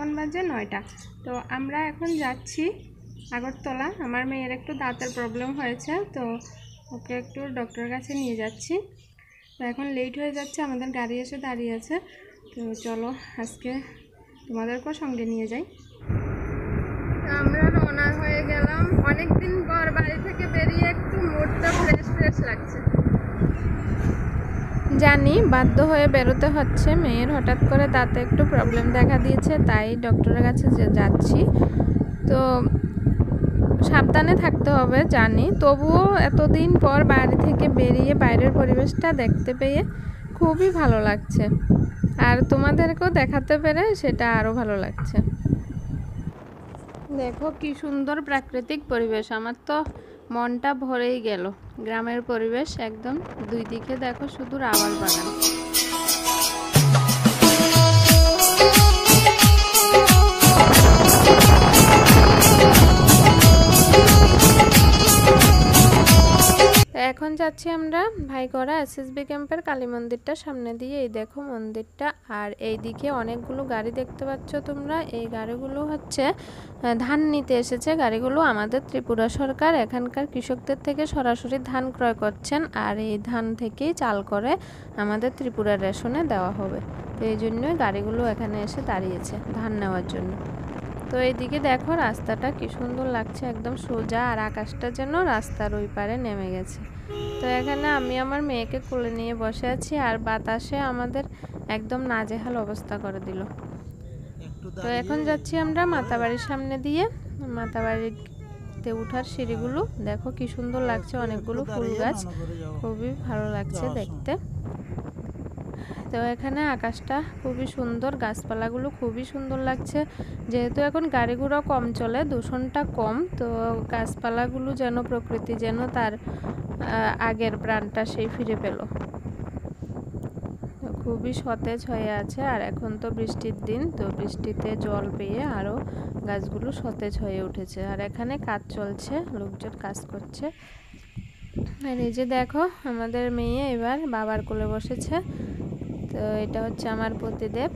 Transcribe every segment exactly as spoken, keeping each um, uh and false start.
এখন বাজে নয়টা। তো আমরা এখন যাচ্ছি আগরতলা। আমার মেয়ের একটু দাঁতের প্রবলেম হয়েছে, তো ওকে একটু ডক্টরের কাছে নিয়ে যাচ্ছি। তো এখন লেট হয়ে যাচ্ছে, আমাদের গাড়ি এসে দাঁড়িয়ে আছে। তো চলো আজকে তোমাদেরকেও সঙ্গে নিয়ে যাই। আমরা রওনা হয়ে গেলাম। অনেকদিন পর বাড়ি থেকে বেরিয়ে একটু মুডটা ফ্রেশ ফ্রেশ লাগছে। জানি বাধ্য হয়ে বেরোতে হচ্ছে, মেয়ের হঠাৎ করে দাঁতে একটু প্রবলেম দেখা দিয়েছে, তাই ডক্টরের কাছে যাচ্ছি। তো সাবধানে থাকতে হবে জানি, তবুও এতদিন পর বাড়ি থেকে বেরিয়ে বাইরের পরিবেশটা দেখতে পেয়ে খুবই ভালো লাগছে, আর তোমাদেরকেও দেখাতে পেরে সেটা আরও ভালো লাগছে। দেখো কি সুন্দর প্রাকৃতিক পরিবেশ, আমার তো মনটা ভরেই গেল। গ্রামের পরিবেশ একদম, দুই দিকে দেখো শুধু রাবার বাগান। এখন যাচ্ছি আমরা ভাইকড়া এসএসবি ক্যাম্পের কালী মন্দিরটা সামনে দিয়ে। এই দেখো মন্দিরটা, আর এই দিকে অনেকগুলো গাড়ি দেখতে পাচ্ছ তোমরা। এই গাড়িগুলো হচ্ছে ধান নিতে এসেছে। গাড়িগুলো আমাদের ত্রিপুরা সরকার এখানকার কৃষকদের থেকে সরাসরি ধান ক্রয় করছেন, আর এই ধান থেকেই চাল করে আমাদের ত্রিপুরার রেশনে দেওয়া হবে। তো এই জন্যই গাড়িগুলো এখানে এসে দাঁড়িয়েছে ধান নেওয়ার জন্য। তো এইদিকে দেখো রাস্তাটা কি সুন্দর লাগছে, একদম সোজা, আর আকাশটা যেন রাস্তার ওই পারে নেমে গেছে। তো এখানে আমি আমার মেয়েকে কোলে নিয়ে বসে আছি, আর বাতাসে আমাদের একদম নাজেহাল অবস্থা করে দিল। তো এখন যাচ্ছি আমরা মাতাবাড়ির সামনে দিয়ে। মাতাবাড়িতে উঠার সিঁড়িগুলো দেখো কি সুন্দর লাগছে, অনেকগুলো ফুল গাছ, খুবই ভালো লাগছে দেখতে। তো এখানে আকাশটা খুবই সুন্দর, গাছপালাগুলো খুবই সুন্দর লাগছে। যেহেতু এখন গাড়ি ঘোড়া কম চলে, দূষণটা কম, তো গাছপালাগুলো যেন প্রকৃতি যেন তার আগের প্রাণটা সেই ফিরে পেল। খুবই সতেজ হয়ে আছে, আর এখন তো বৃষ্টির দিন, তো বৃষ্টিতে জল পেয়ে আরও গাছগুলো সতেজ হয়ে উঠেছে। আর এখানে কাজ চলছে, লোকজন কাজ করছে। আর এই যে দেখো আমাদের মেয়ে এবার বাবার কোলে বসেছে। তো এটা হচ্ছে আমার পতিদেব।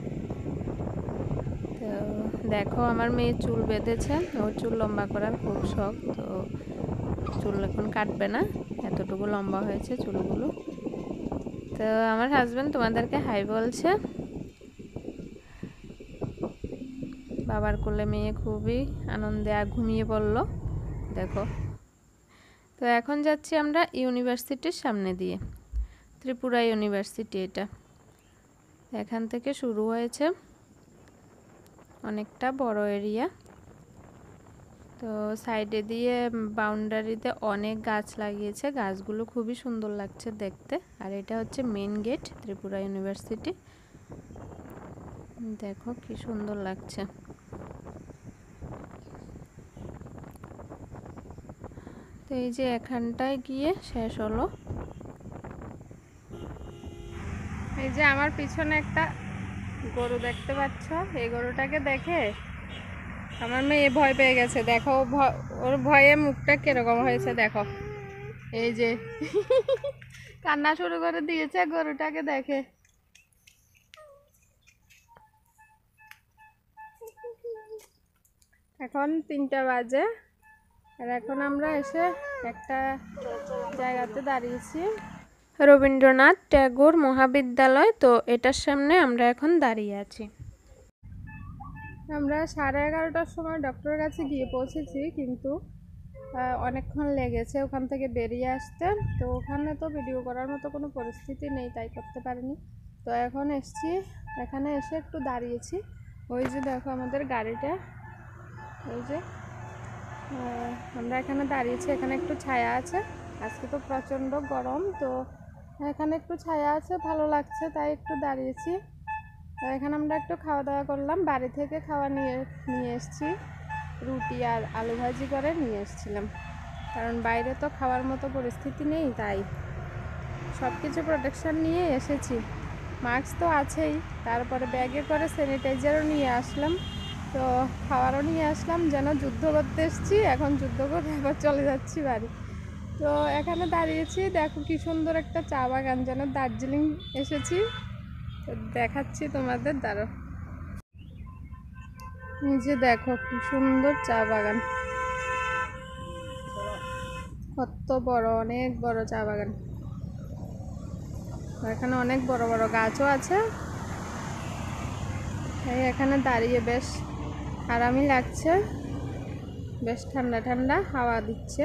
তো দেখো আমার মেয়ে চুল বেঁধেছে, ওর চুল লম্বা করার খুব শখ, তো চুল এখন কাটবে না, এতটুকু লম্বা হয়েছে চুলগুলো। তো আমার হাজবেন্ড তোমাদেরকে হাই বলছে। বাবার কোলে মেয়ে খুবই আনন্দে ঘুমিয়ে পড়ল দেখো। তো এখন যাচ্ছি আমরা ইউনিভার্সিটির সামনে দিয়ে, ত্রিপুরা ইউনিভার্সিটি এটা, এখান থেকে শুরু হয়েছে, অনেকটা বড় এরিয়া। তো সাইডে দিয়ে বাউন্ডারিতে অনেক গাছ লাগিয়েছে, গাছগুলো খুবই সুন্দর লাগছে দেখতে। আর এটা হচ্ছে মেন গেট ত্রিপুরা ইউনিভার্সিটি, দেখো কি সুন্দর লাগছে। তো এই যে এখানটায় গিয়ে শেষ হলো। এই যে আমার পিছনে একটা গরু দেখতে পাচ্ছ, এই গরুটাকে দেখে আমার মেয়ে ভয় পেয়ে গেছে। দেখো ওর ভয়ে মুখটা কিরকম হয়েছে দেখো, এই যে কান্না শুরু করে দিয়েছে গরুটাকে দেখে। এখন তিনটা বাজে, আর এখন আমরা এসে একটা জায়গাতে দাঁড়িয়েছি, রবীন্দ্রনাথ ট্যাগোর মহাবিদ্যালয়। তো এটার সামনে আমরা এখন দাঁড়িয়ে আছি। আমরা সাড়ে এগারোটার সময় ডক্টরের কাছে গিয়ে পৌঁছেছি, কিন্তু অনেকক্ষণ লেগেছে ওখান থেকে বেরিয়ে আসতে। তো ওখানে তো ভিডিও করার মতো কোনো পরিস্থিতি নেই, তাই করতে পারিনি। তো এখন এসছি, এখানে এসে একটু দাঁড়িয়েছি। ওই যে দেখো আমাদের গাড়িটা, ওই যে আমরা এখানে দাঁড়িয়েছি, এখানে একটু ছায়া আছে। আজকে তো প্রচণ্ড গরম, তো এখানে একটু ছায়া আছে, ভালো লাগছে, তাই একটু দাঁড়িয়েছি। তো এখানে আমরা একটু খাওয়া দাওয়া করলাম, বাড়ি থেকে খাওয়া নিয়ে নিয়ে এসেছি, রুটি আর আলু ভাজি করে নিয়ে এসেছিলাম, কারণ বাইরে তো খাওয়ার মতো পরিস্থিতি নেই, তাই সব কিছু প্রোটেকশান নিয়ে এসেছি। মাস্ক তো আছেই, তারপরে ব্যাগে করে স্যানিটাইজারও নিয়ে আসলাম, তো খাবারও নিয়ে আসলাম, যেন যুদ্ধ করতে এসেছি, এখন যুদ্ধ করে এবার চলে যাচ্ছি বাড়ি। তো এখানে দাঁড়িয়েছি, দেখো কি সুন্দর একটা চা বাগান, যেন দার্জিলিং এসেছি। তো দেখাচ্ছি তোমাদের, দাঁড়ো। এই যে দেখো কি সুন্দর চা বাগান, কত বড়, অনেক বড় চা বাগান। এখানে অনেক বড় বড় গাছও আছে। এই এখানে দাঁড়িয়ে বেশ আরামই লাগছে, বেশ ঠান্ডা ঠান্ডা হাওয়া দিচ্ছে।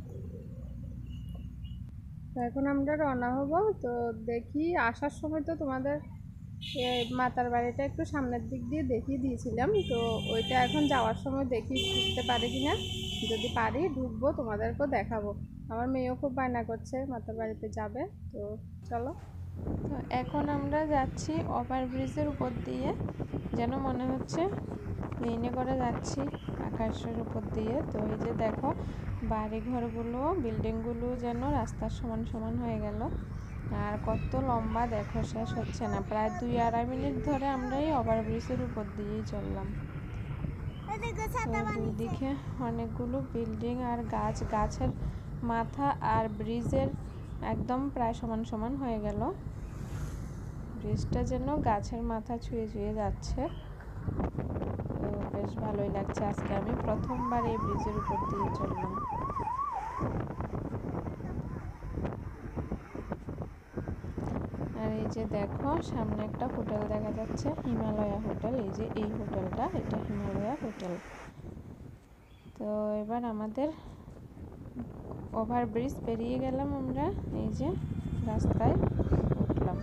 এখন আমরা রওনা হব। তো দেখি আসার সময় তো তোমাদের মাতার বাড়িটা একটু সামনের দিক দিয়ে দেখিয়ে দিয়েছিলাম, তো ওইটা এখন যাওয়ার সময় দেখি ঢুকতে পারি কিনা। যদি পারি ঢুকবো, তোমাদেরকেও দেখাবো। আমার মেয়েও খুব বায়না করছে মাতার বাড়িতে যাবে, তো চলো। তো এখন আমরা যাচ্ছি ওভারব্রিজের উপর দিয়ে, যেন মনে হচ্ছে প্লেনে করে যাচ্ছি আকাশের উপর দিয়ে। তো এই যে দেখো বাড়ি ঘরগুলো, বিল্ডিংগুলো যেন রাস্তার সমান সমান হয়ে গেল। আর কত লম্বা দেখো, শেষ হচ্ছে না। প্রায় দুই আড়াই মিনিট ধরে আমরা এই ওভারব্রিজের উপর দিয়েই চললাম। দুই দিকে অনেকগুলো বিল্ডিং আর গাছ, গাছের মাথা আর ব্রিজের একদম প্রায় সমান সমান হয়ে গেল। ব্রিজটা যেন গাছের মাথা ছুঁয়ে ছুঁয়ে যাচ্ছে। তো বেশ ভালোই লাগছে। আজকে আমি প্রথমবার এই ব্রিজের উপর দিয়ে চললাম। আর এই যে দেখো সামনে একটা হোটেল দেখা যাচ্ছে, হিমালয়া হোটেল। এই যে এই হোটেলটা, এটা হিমালয়া হোটেল। তো এবার আমাদের ওভারব্রিজ পেরিয়ে গেলাম আমরা, এই যে রাস্তায় উঠলাম।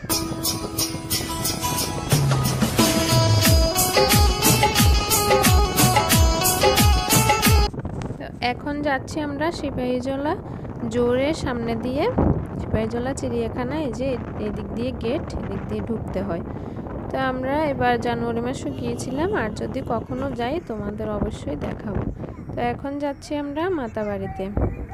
তো এখন যাচ্ছি আমরা সিপাহীজলা জোরের সামনে দিয়ে। সিপাহীজলা চিড়িয়াখানা, এই যে এদিক দিয়ে গেট, এদিক দিয়ে ঢুকতে হয়। তো আমরা এবার জানুয়ারি মাসে গিয়েছিলাম, আর যদি কখনো যাই তোমাদের অবশ্যই দেখাবো। তো এখন যাচ্ছি আমরা মাতাবাড়িতে।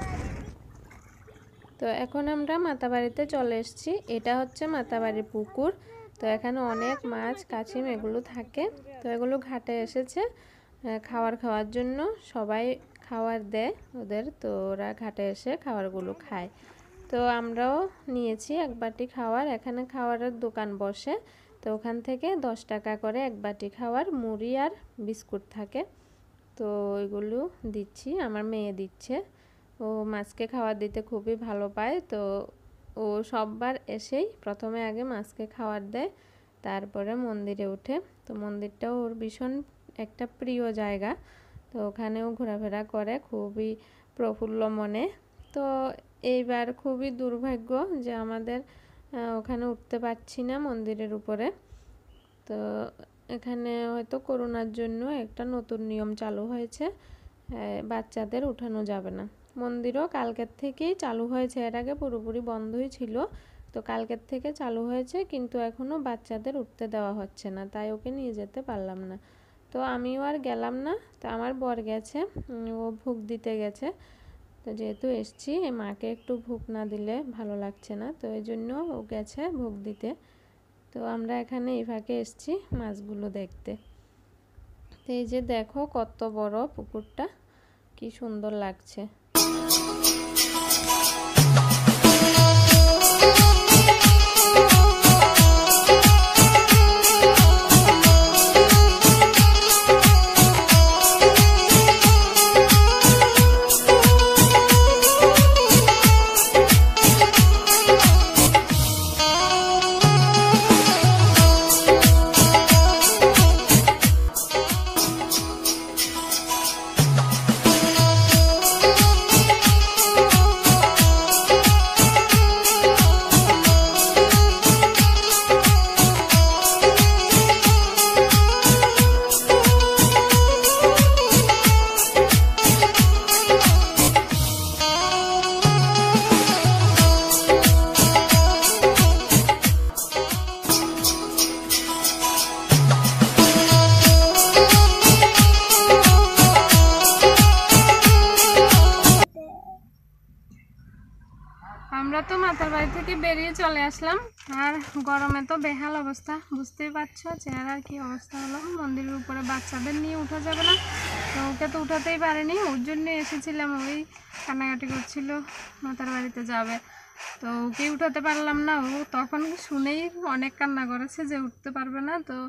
তো এখন আমরা মাতাবাড়িতে চলে এসেছি। এটা হচ্ছে মাতাবাড়ির পুকুর। তো এখানে অনেক মাছ, কাছিম এগুলো থাকে। তো এগুলো ঘাটে এসেছে খাবার খাওয়ার জন্য। সবাই খাবার দেয় ওদের, তো ওরা ঘাটে এসে খাবারগুলো খায়। তো আমরাও নিয়েছি এক বাটি খাবার। এখানে খাবারের দোকান বসে, তো ওখান থেকে দশ টাকা করে এক বাটি খাবার, মুড়ি আর বিস্কুট থাকে। তো ওইগুলো দিচ্ছি, আমার মেয়ে দিচ্ছে। ও মাছকে খাবার দিতে খুবই ভালো পায়। তো ও সববার এসেই প্রথমে আগে মাছকে খাবার দেয়, তারপরে মন্দিরে ওঠে। তো মন্দিরটাও ওর ভীষণ একটা প্রিয় জায়গা। তো ওখানেও ঘোরাফেরা করে খুবই প্রফুল্ল মনে। তো এইবার খুবই দুর্ভাগ্য যে আমাদের ওখানে উঠতে পারছি না মন্দিরের উপরে। তো এখানে হয়তো করোনার জন্য একটা নতুন নিয়ম চালু হয়েছে, বাচ্চাদের উঠানো যাবে না। মন্দিরও কালকের থেকেই চালু হয়েছে, এর আগে পুরোপুরি বন্ধই ছিল। তো কালকের থেকে চালু হয়েছে, কিন্তু এখনও বাচ্চাদের উঠতে দেওয়া হচ্ছে না, তাই ওকে নিয়ে যেতে পারলাম না। তো আমিও আর গেলাম না। তো আমার বর গেছে, ও ভোগ দিতে গেছে। তো যেহেতু এসছি, মাকে একটু ভোগ না দিলে ভালো লাগছে না, তো এই জন্য ও গেছে ভোগ দিতে। তো আমরা এখানে এই ফাঁকে এসছি মাছগুলো দেখতে। তো এই যে দেখো কত বড় পুকুরটা, কি সুন্দর লাগছে। আমরা তো মাতার বাড়ি থেকে বেরিয়ে চলে আসলাম, আর গরমে তো বেহাল অবস্থা, বুঝতেই পারছো চেহারার কি অবস্থা হলো। মন্দিরের উপরে বাচ্চাদের নিয়ে উঠা যাবে না, তো ওকে তো উঠাতেই পারেনি, ওর জন্য এসেছিলাম। ওই কান্নাকাটি করছিল মাতার বাড়িতে যাবে, তো ওকে উঠাতে পারলাম না। ও তখন শুনেই অনেক কান্না করেছে যে উঠতে পারবে না। তো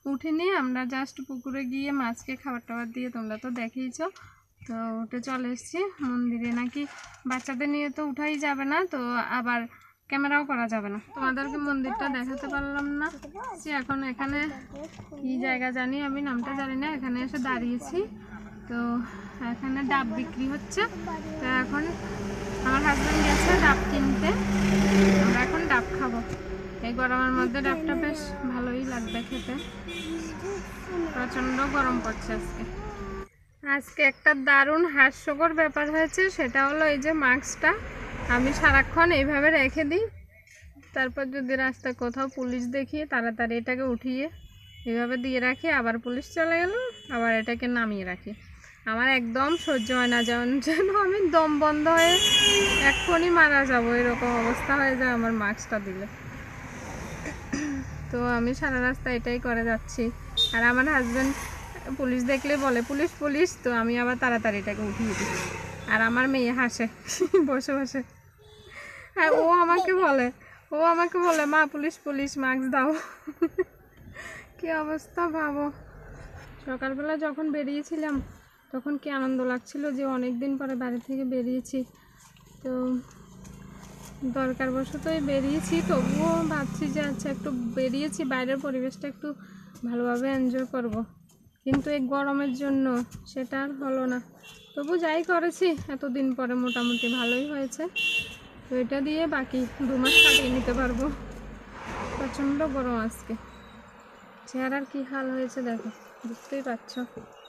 উঠিনি, আমরা জাস্ট পুকুরে গিয়ে মাছকে খাবার টাবার দিয়ে তোমরা তো দেখেইছ। তো উঠে চলে এসেছি মন্দিরে, নাকি বাচ্চাদের নিয়ে তো উঠাই যাবে না, তো আবার ক্যামেরাও করা যাবে না, তোমাদেরকে মন্দিরটা দেখাতে পারলাম না। এখন এখানে কি জায়গা জানি, আমি নামটা জানি না, এখানে এসে দাঁড়িয়েছি। তো এখানে ডাব বিক্রি হচ্ছে, তো এখন আমার হাজব্যান্ড গেছে ডাব কিনতে, আমরা এখন ডাব খাবো। এই গরমের মধ্যে ডাবটা বেশ ভালোই লাগবে খেতে, প্রচণ্ড গরম পড়ছে আজকে। আজকে একটা দারুণ হাস্যকর ব্যাপার হয়েছে, সেটা হলো এই যে মাস্কটা আমি সারাক্ষণ এইভাবে রেখে দিই, তারপর যদি রাস্তায় কোথাও পুলিশ দেখি তাড়াতাড়ি এটাকে উঠিয়ে এইভাবে দিয়ে রাখি, আবার পুলিশ চলে গেল আবার এটাকে নামিয়ে রাখি। আমার একদম সহ্য হয় না, যেমন যেন আমি দম বন্ধ হয়ে এক্ষুনি মারা যাবো এরকম অবস্থা হয়ে যায় আমার মাস্কটা দিলে। তো আমি সারা রাস্তা এটাই করে যাচ্ছি, আর আমার হাজব্যান্ড পুলিশ দেখলে বলে পুলিশ পুলিশ, তো আমি আবার তাড়াতাড়ি এটাকে উঠিয়ে দিই, আর আমার মেয়ে হাসে বসে বসে, আর ও আমাকে বলে ও আমাকে বলে মা পুলিশ পুলিশ মাস্ক দাও। কি অবস্থা ভাবো। সকালবেলা যখন বেরিয়েছিলাম তখন কি আনন্দ লাগছিল যে অনেক দিন পরে বাড়ি থেকে বেরিয়েছি, তো দরকারবশতই বেরিয়েছি, তবুও ভাবছি যে আচ্ছা একটু বেরিয়েছি, বাইরের পরিবেশটা একটু ভালোভাবে এনজয় করব, কিন্তু এই গরমের জন্য সেটা আর হলো না। তবু যাই করেছি এতদিন পরে মোটামুটি ভালোই হয়েছে, তো এটা দিয়ে বাকি দু মাস কাটিয়ে নিতে পারবো। প্রচণ্ড গরম আজকে, চেহারার কি হাল হয়েছে দেখো, বুঝতেই পারছো।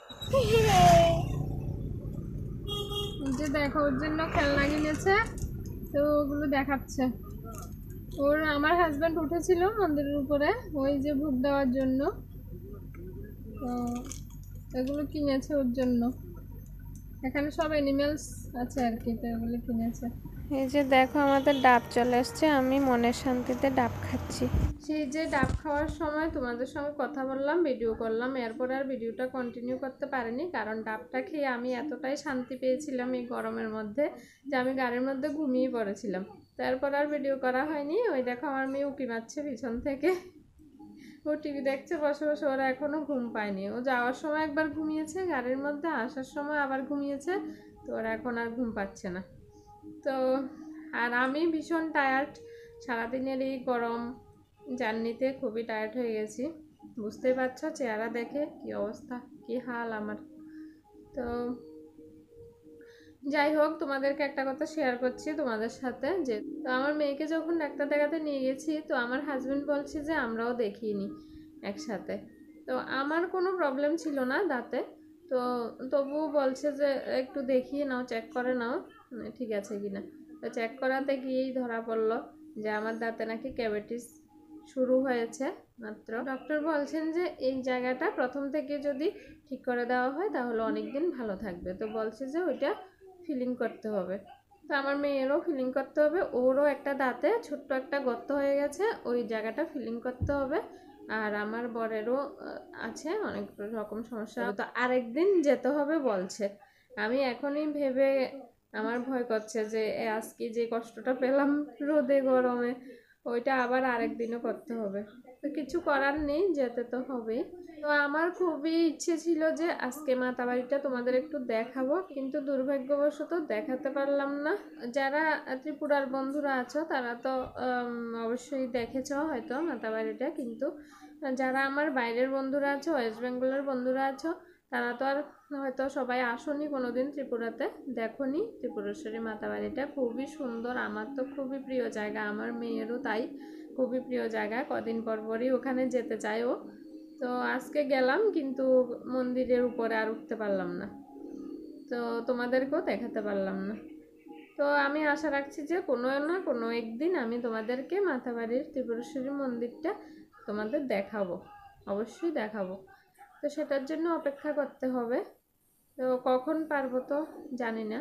যে দেখো ওর জন্য খেলনা কিনেছে, তো ওগুলো দেখাচ্ছে। ওর আমার হাজব্যান্ড উঠেছিল মন্দিরের উপরে ওই যে ভোগ দেওয়ার জন্য, তো এগুলো কিনেছে ওর জন্য। এখানে সব অ্যানিমেলস আছে আর কি, তো এগুলো কিনেছে। এই যে দেখো আমাদের ডাব চলে আসছে, আমি মনের শান্তিতে ডাব খাচ্ছি। সেই যে ডাব খাওয়ার সময় তোমাদের সঙ্গে কথা বললাম, ভিডিও করলাম, এরপর আর ভিডিওটা কন্টিনিউ করতে পারিনি, কারণ ডাবটা খেয়ে আমি এতটাই শান্তি পেয়েছিলাম এই গরমের মধ্যে যে আমি গাড়ির মধ্যে ঘুমিয়ে পড়েছিলাম। তারপর আর ভিডিও করা হয়নি। ওই দেখো আমার মেয়ে উঁকি মারছে পিছন থেকে, ও টিভি দেখছে বসে বসে, ওরা এখনো ঘুম পায়নি। ও যাওয়ার সময় একবার ঘুমিয়েছে গাড়ির মধ্যে, আসার সময় আবার ঘুমিয়েছে, তো ওরা এখন আর ঘুম পাচ্ছে না। তো আর আমি ভীষণ টায়ার্ড, সারাদিনের এই গরম জার্নিতে খুবই টায়ার্ড হয়ে গেছি, বুঝতেই পারছো চেহারা দেখে কি অবস্থা, কি হাল আমার। তো যাই হোক, তোমাদেরকে একটা কথা শেয়ার করছি তোমাদের সাথে, যে তো আমার মেয়েকে যখন ডাক্তার দেখাতে নিয়ে গেছি, তো আমার হাজব্যান্ড বলছে যে আমরাও দেখিয়ে নিই একসাথে। তো আমার কোনো প্রবলেম ছিল না দাঁতে, তো তবুও বলছে যে একটু দেখিয়ে নাও, চেক করে নাও ঠিক আছে কিনা। তো চেক করাতে গিয়েই ধরা পড়লো যে আমার দাঁতে নাকি ক্যাভিটিস শুরু হয়েছে মাত্র। ডক্টর বলছেন যে এই জায়গাটা প্রথম থেকে যদি ঠিক করে দেওয়া হয় তাহলে অনেক দিন ভালো থাকবে। তো বলছে যে ওইটা ফিলিং করতে হবে, তো আমার মেয়েরও ফিলিং করতে হবে, ওরও একটা দাঁতে ছোট্ট একটা গর্ত হয়ে গেছে, ওই জায়গাটা ফিলিং করতে হবে। আর আমার বরেরও আছে অনেক রকম সমস্যা, তো আরেকদিন যেতে হবে বলছে। আমি এখনই ভেবে আমার ভয় করছে যে আজকে যে কষ্টটা পেলাম রোদে গরমে, ওইটা আবার আরেকদিনও করতে হবে। তো কিছু করার নেই, যেতে তো হবেই। তো আমার খুবই ইচ্ছে ছিল যে আজকে মাতাবাড়িটা তোমাদের একটু দেখাবো, কিন্তু দুর্ভাগ্যবশত দেখাতে পারলাম না। যারা ত্রিপুরার বন্ধুরা আছো তারা তো অবশ্যই দেখেছ হয়তো মাতাবাড়িটা, কিন্তু যারা আমার বাইরের বন্ধুরা আছো, ওয়েস্ট বেঙ্গলের বন্ধুরা আছো, তারা তো আর হয়তো সবাই আসনি কোনোদিন ত্রিপুরাতে, দেখোনি ত্রিপুরেশ্বরী মাতাবাড়িটা। খুবই সুন্দর, আমার তো খুবই প্রিয় জায়গা, আমার মেয়েরও তাই খুবই প্রিয় জায়গা, কদিন পর পরই ওখানে যেতে চায় ও। তো আজকে গেলাম, কিন্তু মন্দিরের উপরে আর উঠতে পারলাম না, তো তোমাদেরকেও দেখাতে পারলাম না। তো আমি আশা রাখছি যে কোনো না কোনো একদিন আমি তোমাদেরকে মাতাবাড়ির ত্রিপুরেশ্বরী মন্দিরটা তোমাদের দেখাবো, অবশ্যই দেখাবো। তো সেটার জন্য অপেক্ষা করতে হবে, তো কখন পারবো তো জানি না,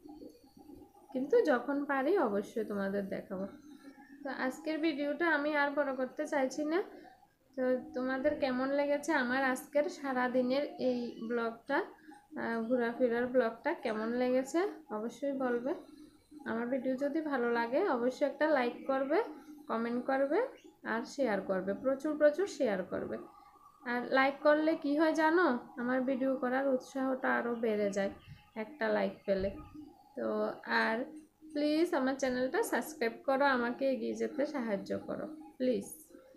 কিন্তু যখন পারি অবশ্যই তোমাদের দেখাবো। তো আজকের ভিডিওটা আমি আর বড় করতে চাইছি না। তো তোমাদের কেমন লেগেছে আমার আজকের সারা দিনের এই ব্লগটা, ঘোরাফেরার ব্লগটা কেমন লেগেছে অবশ্যই বলবে। আমার ভিডিও যদি ভালো লাগে অবশ্যই একটা লাইক করবে, কমেন্ট করবে আর শেয়ার করবে, প্রচুর প্রচুর শেয়ার করবে। আর লাইক করলে কি হয় জানো, আমার ভিডিও করার উৎসাহটা আরও বেড়ে যায় একটা লাইক পেলে। তো আর প্লিজ আমার চ্যানেলটা সাবস্ক্রাইব করো, আমাকে এগিয়ে যেতে সাহায্য করো প্লিজ।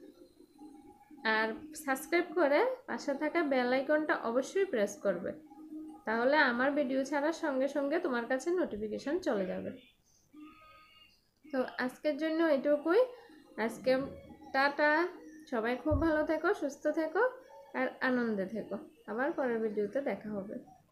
আর সাবস্ক্রাইব করে পাশে থাকা বেল আইকনটা অবশ্যই প্রেস করবে, তাহলে আমার ভিডিও ছাড়ার সঙ্গে সঙ্গে তোমার কাছে নোটিফিকেশন চলে যাবে। তো আজকের জন্য এটুকুই। আজকে টাটা, সবাই খুব ভালো থেকো, সুস্থ থেকো আর আনন্দে থেকো। আবার পরের ভিডিওতে দেখা হবে।